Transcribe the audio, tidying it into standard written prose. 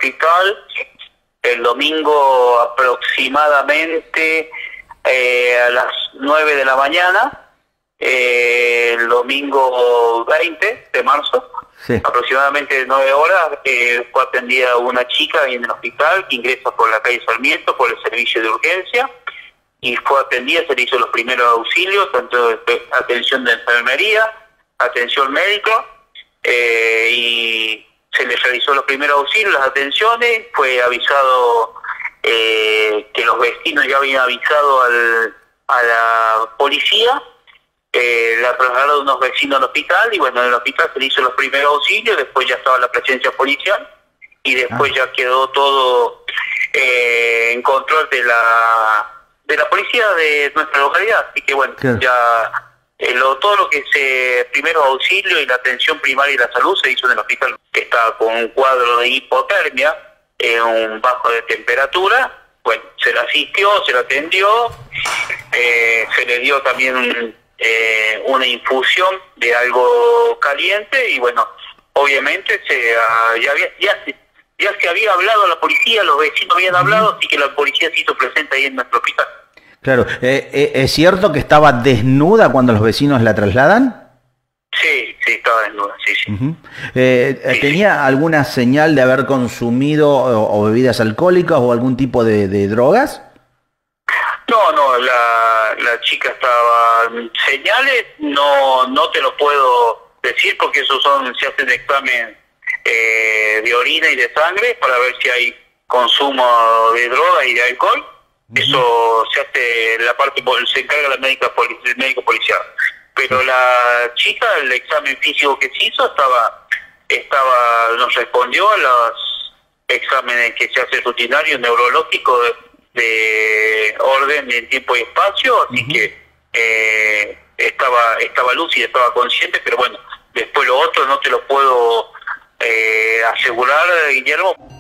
hospital el domingo aproximadamente a las 9 de la mañana, el domingo 20 de marzo, sí, aproximadamente 9 horas, fue atendida una chica en el hospital que ingresa por la calle Sarmiento por el servicio de urgencia, y fue atendida, se le hizo los primeros auxilios, tanto de atención de enfermería, atención médica, y se le realizó los primeros auxilios, las atenciones. Fue avisado que los vecinos ya habían avisado a la policía, la trasladaron unos vecinos al hospital, y bueno, en el hospital se le hizo los primeros auxilios, después ya estaba la presencia policial, y después ya quedó todo en control de la policía de nuestra localidad. Así que bueno, claro, ya todo lo que es primeros auxilios y la atención primaria y la salud se hizo en el hospital. Está con un cuadro de hipotermia, un bajo de temperatura. Bueno, se la asistió, se la atendió, se le dio también una infusión de algo caliente, y bueno, obviamente ya se había hablado a la policía, los vecinos habían hablado, así que la policía se hizo presente ahí en nuestro hospital. claro. ¿Es cierto que estaba desnuda cuando los vecinos la trasladan? Sí, sí, estaba desnuda, sí, sí. Uh-huh. Sí, ¿Tenía sí. alguna señal de haber consumido o bebidas alcohólicas o algún tipo de drogas? No, la chica estaba... Señales no te lo puedo decir, porque se hacen examen de orina y de sangre para ver si hay consumo de droga y de alcohol. Eso se hace, se encarga el médico policial. Pero la chica, el examen físico que se hizo nos respondió a los exámenes que se hace rutinario neurológico de orden en tiempo y espacio, así que estaba lúcida, estaba consciente. Pero bueno, después lo otro no te lo puedo asegurar, Guillermo.